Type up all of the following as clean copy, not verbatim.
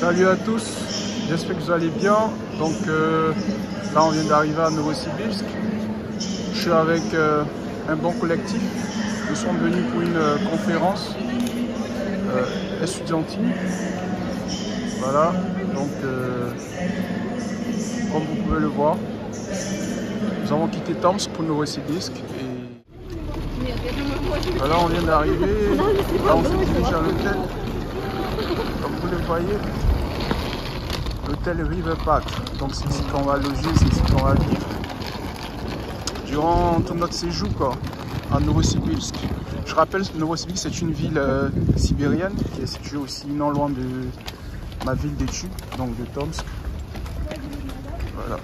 Salut à tous, j'espère que vous allez bien. Donc là on vient d'arriver à Novosibirsk. Je suis avec un bon collectif. Nous sommes venus pour une conférence estudiantine. Voilà, donc comme vous pouvez le voir, nous avons quitté Tomsk pour Novosibirsk. Voilà, on vient d'arriver. Là on se dirige à l'hôtel. Comme vous le voyez, l'hôtel River Park. Donc c'est ici qu'on va loger, c'est ici qu'on va vivre durant tout notre séjour à Novosibirsk. Je rappelle, Novosibirsk c'est une ville sibérienne qui est située aussi non loin de ma ville d'études, donc de Tomsk. Voilà.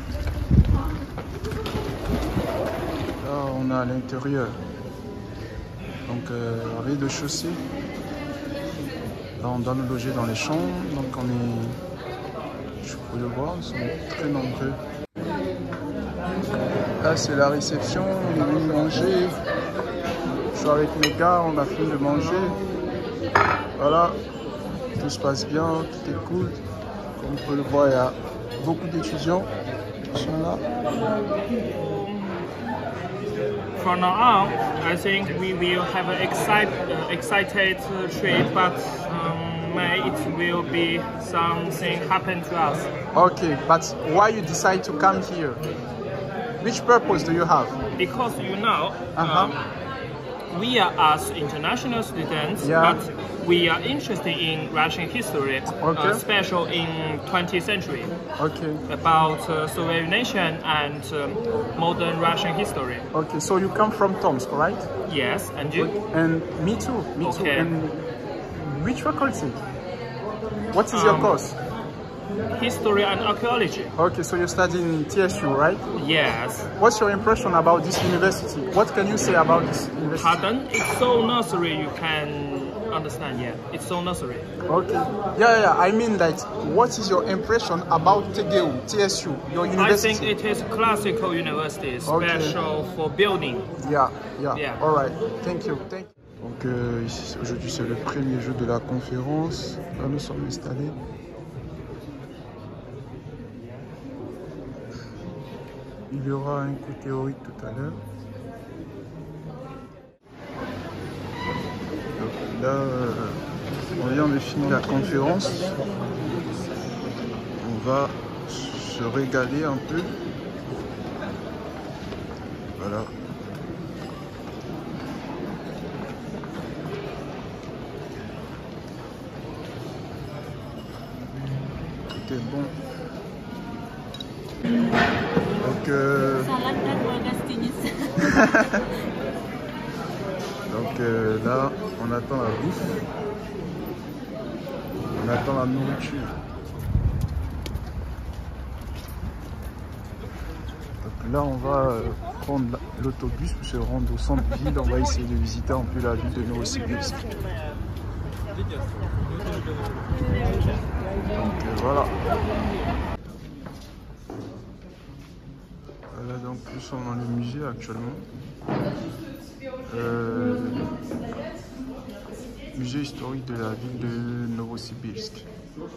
Là on est à l'intérieur. Donc rez-de-chaussée. Là on doit nous loger dans les chambres. Donc on est, je peux le voir, ils sont très nombreux. Là c'est la réception, on est venu manger. Je suis avec mes gars, on a fini de manger. Voilà, tout se passe bien, tout est cool. Comme vous pouvez le voir, il y a beaucoup d'étudiants qui sont là. For now on, I think we will have an excited trip, but may it will be something happen to us. Okay, but why you decide to come here? Which purpose do you have? Because you know, we are as international students, Yeah. but we are interested in Russian history, Okay. especially in 20th century, Okay. about Soviet nation and modern Russian history. Okay, so you come from Tomsk, right? Yes, and you? And me too, me too. Okay. And which faculty? What is your course? History and archaeology. Okay, so you study in TSU, right? Yes. What's your impression about this university? What can you say about this university? Pardon? It's so nursery, you can understand, yeah. It's so nursery. Okay. Yeah. I mean, like, what is your impression about TGU, TSU, your I university? think it is classical university, special for building. Yeah. Yeah. All right. Thank you. Donc, ici, aujourd'hui, c'est le premier jour de la conférence. Là, nous sommes installés. Il y aura un cours théorique tout à l'heure. Là, on vient de finir la conférence. On va se régaler un peu. Voilà. Tout est bon. Donc, là, on attend la bouffe, on attend la nourriture. Donc là, on va prendre l'autobus pour se rendre au centre-ville. On va essayer de visiter un peu la ville de Novosibirsk. Donc voilà. Voilà, donc nous sommes dans le musée actuellement. Musée historique de la ville de Novosibirsk.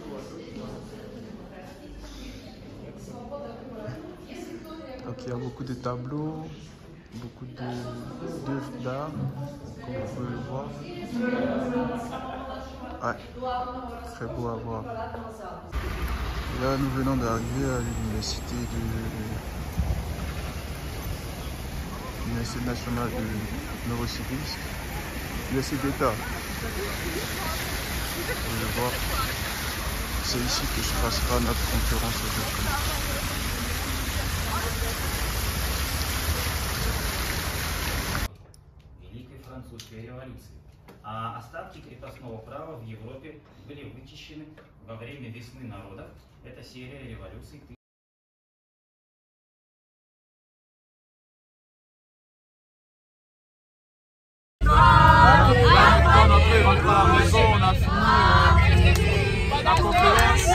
Donc il y a beaucoup de tableaux, beaucoup d'œuvres d'art, comme vous pouvez le voir. Ouais, très beau à voir. Et là nous venons d'arriver à l'université nationale de Novosibirsk, l'université d'État. Vous pouvez le voir, c'est ici que se passera notre conférence aujourd'hui. Великой французской революции. А остатки крепостного права в Европе были вычищены во время весны народов. Это серия революций. Dans la maison, on a fini la conférence.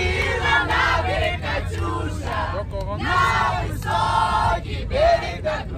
Donc on rentre.